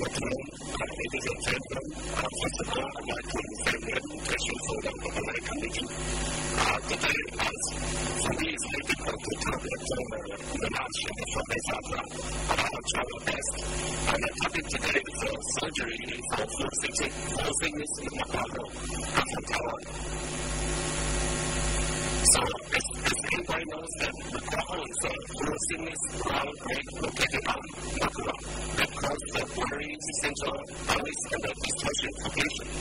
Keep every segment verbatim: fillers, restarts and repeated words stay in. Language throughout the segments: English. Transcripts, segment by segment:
Good afternoon, ladies and gentlemen. Uh, first of all, I'd like to thank the invitation for the American meeting. Uh, today, as for me, it's very difficult to talk at uh, the last and from this after, but I will try my best. And the topic today is uh, surgery for flu sickness in Macau, African Taiwan. So, as, as everybody knows, that Macau is a flu sickness outbreak located on Macau that caused the worry, essential illness, and the distortion of patient.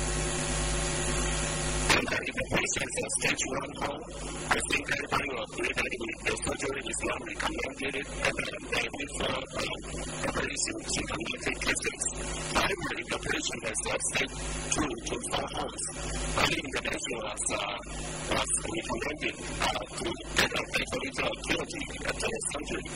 And uh, if the patient is a stage one home, I think everybody will agree that the surgery is not recommended and uh, they refer uh, a very symptomatic cases. However, if the patient has uh, stage two to four homes, early intervention was, uh, was recommended uh, to get a better acuity at the surgery.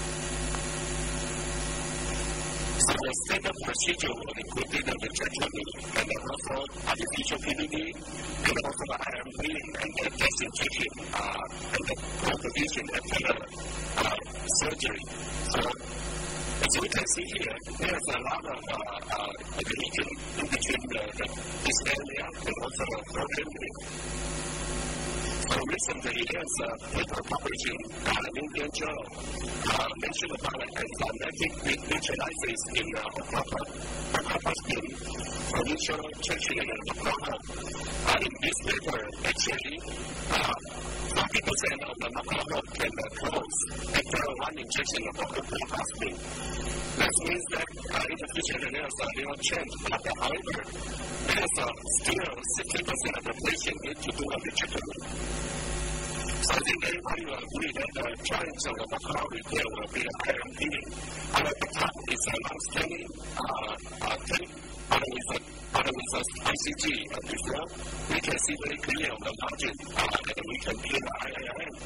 So the standard procedure will include the vitrectomy and also artificial P V D and also the I M P and the gas injection uh, and the perfusion after the uh, surgery. So as you can see here, there's a lot of uh, uh, region in between the, the, this area and also the forehead area. So recently, there's a paper published in uh, New England Journal uh, mentioned about enzymatic neutralizers in uh, Oklahoma skin for initial treatment in Oklahoma. Uh, in this paper, actually, uh, forty percent of the Oklahoma can uh, close after one injection of Oklahoma skin. That means that uh, in the future, there's a little change. But however, there's uh, still sixty percent of the patient need to do a vitrectomy. So I think everybody will agree that the challenge of the Macau repair will be a I M P. And at the top is a long-standing uh, uh, thing, other with a, other with a I C G uh, before. We can see very clear on the margin uh, and we can pin the I R M.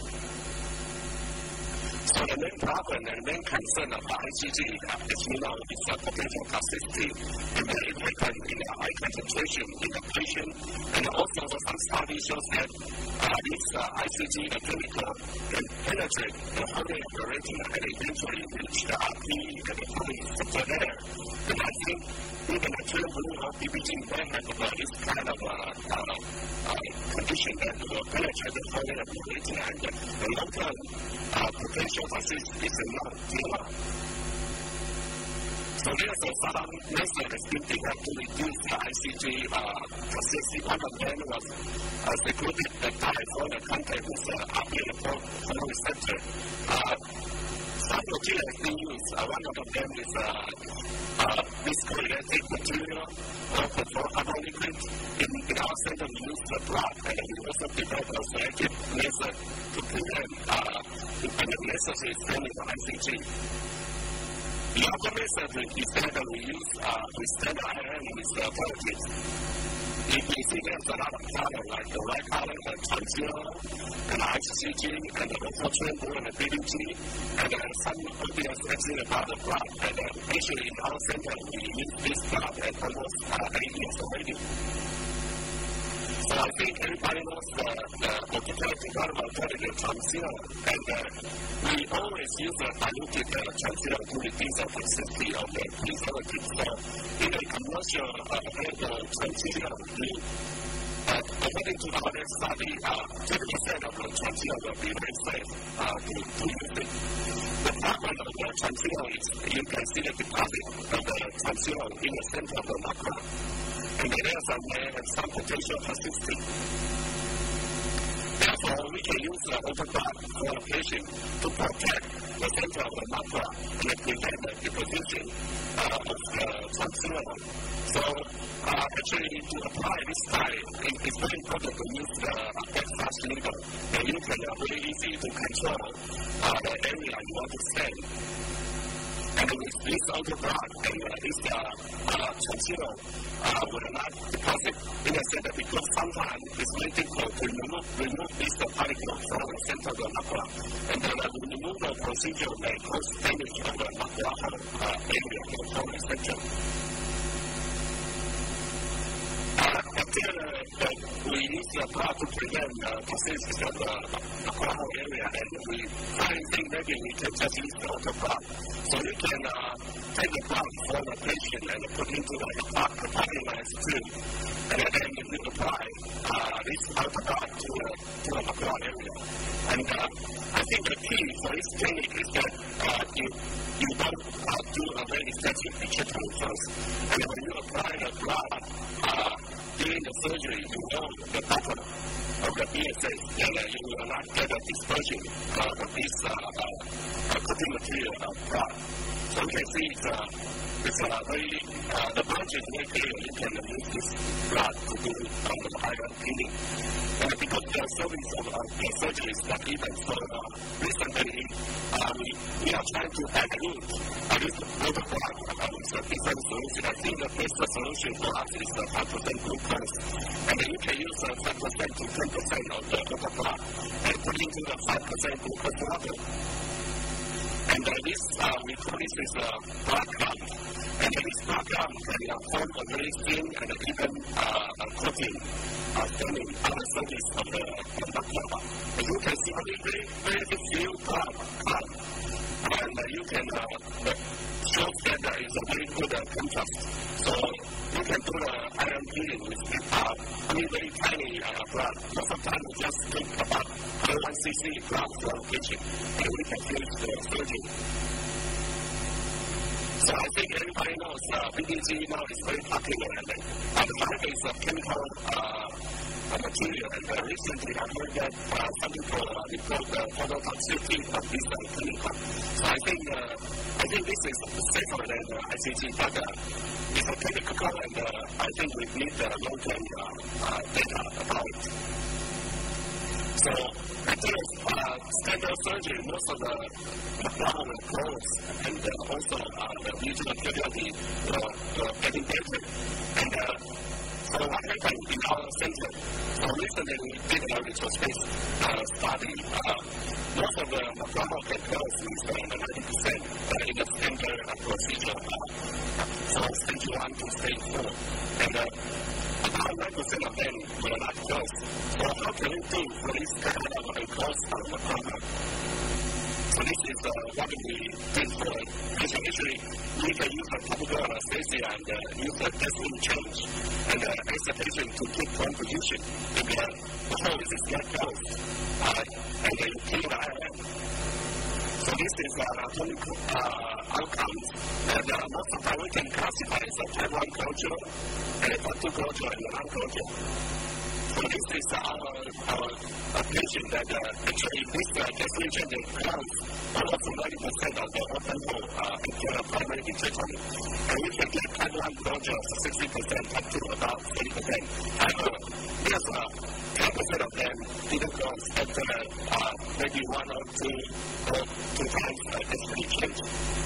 So the main problem and main concern of the I C G, uh, as we know, is uh, potential toxicity. And then it happens in the high concentration in the patient. And also some studies shows that uh, this uh, I C G, the chemical, can penetrate the whole of the retina and eventually reach the R P and the photoreceptor there. And I think even the true blue or P P G may have uh, this kind of uh, uh, uh, condition that will penetrate the whole of the retina and the, the long-term uh, potential toxicity is not zero. So there's a some method that's been developed to reduce the I C G uh, toxicity. One of them was uh, secluded the dye for the contact with the R P and the photoreceptor. Uh, some material has been used. Uh, one of them is uh, uh, viscoelastic material or control liquid. In, in our center, we use the blood and we also develop a selective method to prevent uh, and the necessary spending of I C G. The other method is that we use uh, we standard I R M with the authorities. You can see there's a lot of color like the red color, the transfer, and the I C G, and the ultrasound and the B D G, and uh, some obvious actually about the blood. And uh, actually in our center, we use this blood at almost uh, eight years already. So I think everybody knows the, the opportunity development for the transfer, and uh, we always use a diluted uh, transfer to reduce the toxicity of the preservative. So in a commercial uh, transfer, we, uh, according to our study, uh, twenty percent of the transfer will be very safe uh, to, to use it. The problem of the transfer is you can see the deposit of the transfer in the center of the macro. And the rest of may have some potential toxicity. Therefore, we can use the autobot for a patient to protect the center of the macro and prevent the deposition uh, of the transfer. So, uh, actually, to apply this style, it, it's very important to use the backfast needle. And you can uh, very easy to control uh, the area you want to send. And with this autobot and uh, this uh, uh, transfer, uh, will not deposit in the center because sometimes it's very difficult to remove, remove this uh, particle from the center of the macula. And then uh, the removal procedure may cause damage of the macula uh, area of the whole spectrum. Uh, until uh, uh, we use the blood to prevent uh, toxicity of the macula area, and we finally think maybe we can just use the autobot. So you can uh, take the blood from the patient and put into like a parking lines too. And then if you apply uh, this ultraviolet to a, to a McGraw area. And uh, I think the key for this technique is that uh, you, you don't uh, do a very extensive treatment first. And when you apply the blood uh, during the surgery, you know the bottom of the B S A, and uh, you will not get a dispersion uh, of this uh, uh, coating material of blood. So you can see it's, uh, it's uh, very, uh, the branch is very clear. You can use this blood to do um, the iron cleaning. And because the service of uh, the surgery is not even, so uh, recently uh, we, we are trying to add in uh, this water blood uh, with a different solution. I think the best solution for us is the five percent glucose. And then you can use uh, five percent to ten percent of the water blood and put into the five percent glucose water. And uh, this, uh, we call this is a uh, blood clot. And then this blood clot can uh, form a very thin and even uh, coating uh, forming on the surface of the blood. And you can see only very, very few blood clots. And uh, you can uh, show that there is a very good uh, contrast. So you can do the iron cleaning with uh, only very tiny uh, blood. Most of the time we just think about one cc blood for a patient, and we can finish the surgery. So I think everybody knows uh, B D G now is very popular, and uh, the market is a chemical uh, material. And uh, recently I heard that uh, some people uh, report the phototoxicity of this uh, chemical. So I think uh, I think this is safer than uh, I C G, but uh, it's a chemical, and uh, I think we need uh, long-term uh, uh, data about it. So after uh, standard surgery, most of the problem will close, and uh, also uh, the visual acuity will, will getting better. And uh, so what happened in our center? So recently we did a retrospective uh, study. Uh, most of the problem can close is uh, ninety percent uh, in the standard uh, procedure. Uh, so stage one to stage four. And uh, about nine percent of them will not close. So how can we do for this kind of a close of the problem? So this is uh, what we did for patient. Actually, we can use a topical anesthesia and uh, use a testing change and uh, ask the patient to keep one position if the hole is not closed. Uh, and then you clean the iron. So this is uh, anatomical uh, outcomes. And uh, most of the time we can classify as a type one culture, and a type two culture, and a non-culture. So this is our, our, our patient that uh, actually this uh, testing change accounts almost ninety percent of the open hole uh, into a primary vitrectomy. And we can get type one culture sixty percent up to about thirty percent. However, there's uh, ten percent of them didn't close after uh, maybe one or two or two times uh, testing change.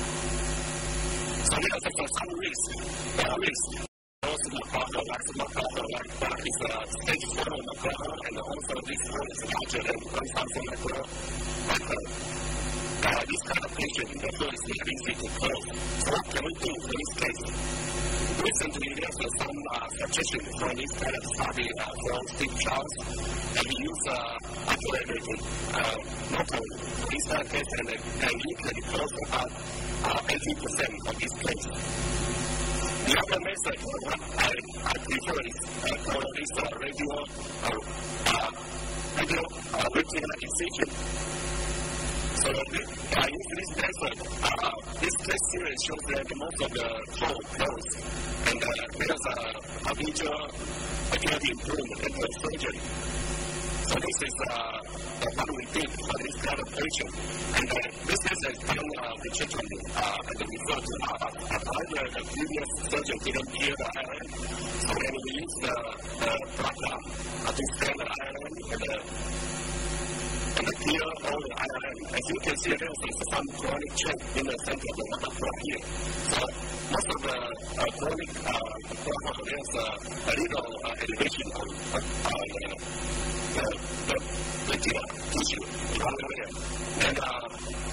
So there's uh, some risk. Uh, risk. Also, the problem like the problem like that is a uh, stage four of the problem, and also this one is larger than one thousand micro. But uh, this kind of patient, the flow is not easy to close. So what can we do for this case? Recently, there's uh, some uh, suggestions for this kind of study uh, from Steve Charles, and we use uh, accelerated uh, model for this kind of case, and, and you can close about uh, eighty percent of this case. The other method, what I, I prefer is uh, called this uh, radio, uh, uh, radio uh, retinal incision. So uh, in this method, uh, this test series shows that most of the hole closed, and uh, there's a, a visual acuity improvement in the surgery. So this is uh, what we did for this kind of patient. And uh, this is done uh, with treatment uh, and the result uh, either the previous surgeon didn't clear the I R N. So when we use the, the blood uh, to scan the I R N and the and the clear all the I R N. As you can see, there is some chronic check in the center of the water flow here. So most of the uh, chronic uh, flow, there's uh, a little uh, elevation of uh, uh, the, the, the retinal tissue around there. And uh,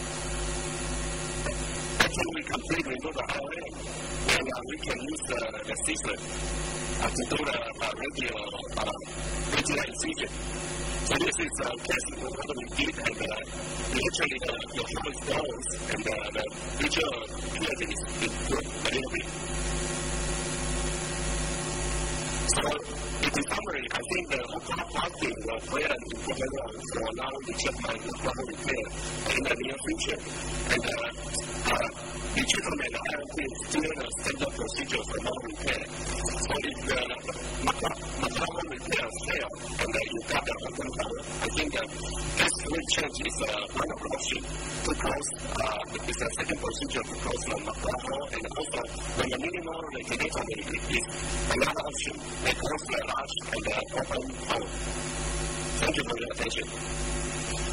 after we completely remove the I R N, then uh, we can use the, the scissor uh, to do the uh, radial uh, retinal incision. So this is a uh, case what we did, and uh, actually the, the hole is closed, and uh, the visual acuity is improved a little bit. in summary, I think the Oklahoma parking will play an important role for allowing the checkpoint Oklahoma repair in the near future. And uh, uh, the treatment and the I R P is still a standard procedure for non-repair. So if the Oklahoma repair fails and uh, you got the open power, I think that this rate change is uh, one of the options to close. Uh, it's a second procedure to close the Oklahoma, and also when the minimal regulatory is another option that close the large and the open power. Thank you for your attention.